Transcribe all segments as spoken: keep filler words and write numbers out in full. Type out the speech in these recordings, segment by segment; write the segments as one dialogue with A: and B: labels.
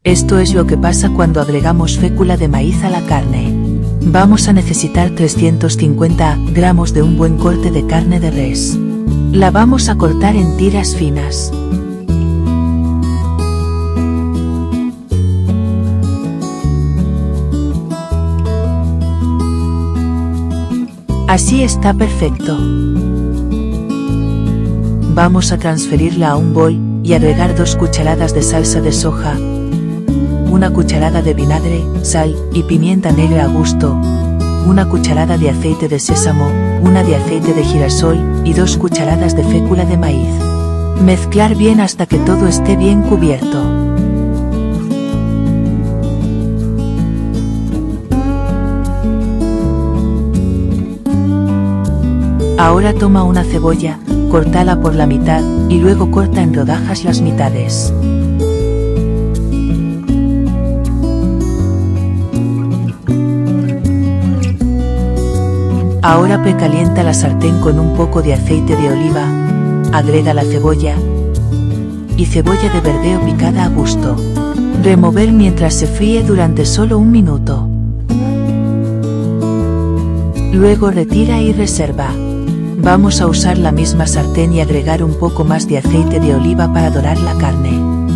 A: Esto es lo que pasa cuando agregamos fécula de maíz a la carne. Vamos a necesitar trescientos cincuenta gramos de un buen corte de carne de res. La vamos a cortar en tiras finas. Así está perfecto. Vamos a transferirla a un bol y agregar dos cucharadas de salsa de soja, una cucharada de vinagre, sal y pimienta negra a gusto, una cucharada de aceite de sésamo, una de aceite de girasol y dos cucharadas de fécula de maíz. Mezclar bien hasta que todo esté bien cubierto. Ahora toma una cebolla, córtala por la mitad y luego corta en rodajas las mitades. Ahora precalienta la sartén con un poco de aceite de oliva, agrega la cebolla y cebolla de verdeo picada a gusto. Remover mientras se fríe durante solo un minuto. Luego retira y reserva. Vamos a usar la misma sartén y agregar un poco más de aceite de oliva para dorar la carne.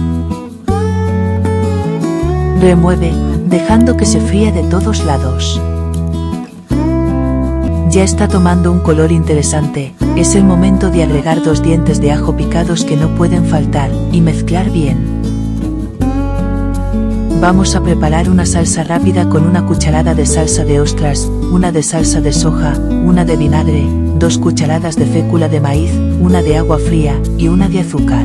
A: Remueve, dejando que se fría de todos lados. Ya está tomando un color interesante, es el momento de agregar dos dientes de ajo picados que no pueden faltar, y mezclar bien. Vamos a preparar una salsa rápida con una cucharada de salsa de ostras, una de salsa de soja, una de vinagre, dos cucharadas de fécula de maíz, una de agua fría y una de azúcar.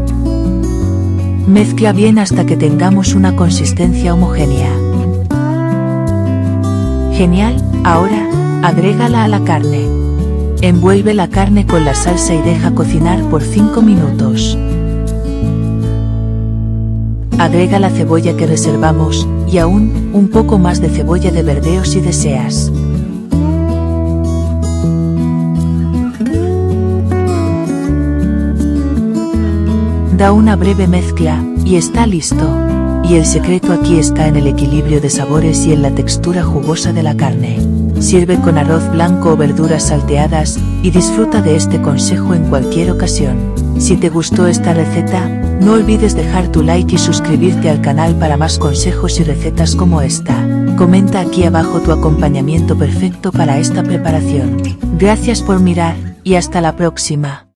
A: Mezcla bien hasta que tengamos una consistencia homogénea. Genial, ahora, agrégala a la carne. Envuelve la carne con la salsa y deja cocinar por cinco minutos. Agrega la cebolla que reservamos, y aún, un poco más de cebolla de verdeo si deseas. Da una breve mezcla, y está listo. Y el secreto aquí está en el equilibrio de sabores y en la textura jugosa de la carne. Sirve con arroz blanco o verduras salteadas, y disfruta de este consejo en cualquier ocasión. Si te gustó esta receta, no olvides dejar tu like y suscribirte al canal para más consejos y recetas como esta. Comenta aquí abajo tu acompañamiento perfecto para esta preparación. Gracias por mirar, y hasta la próxima.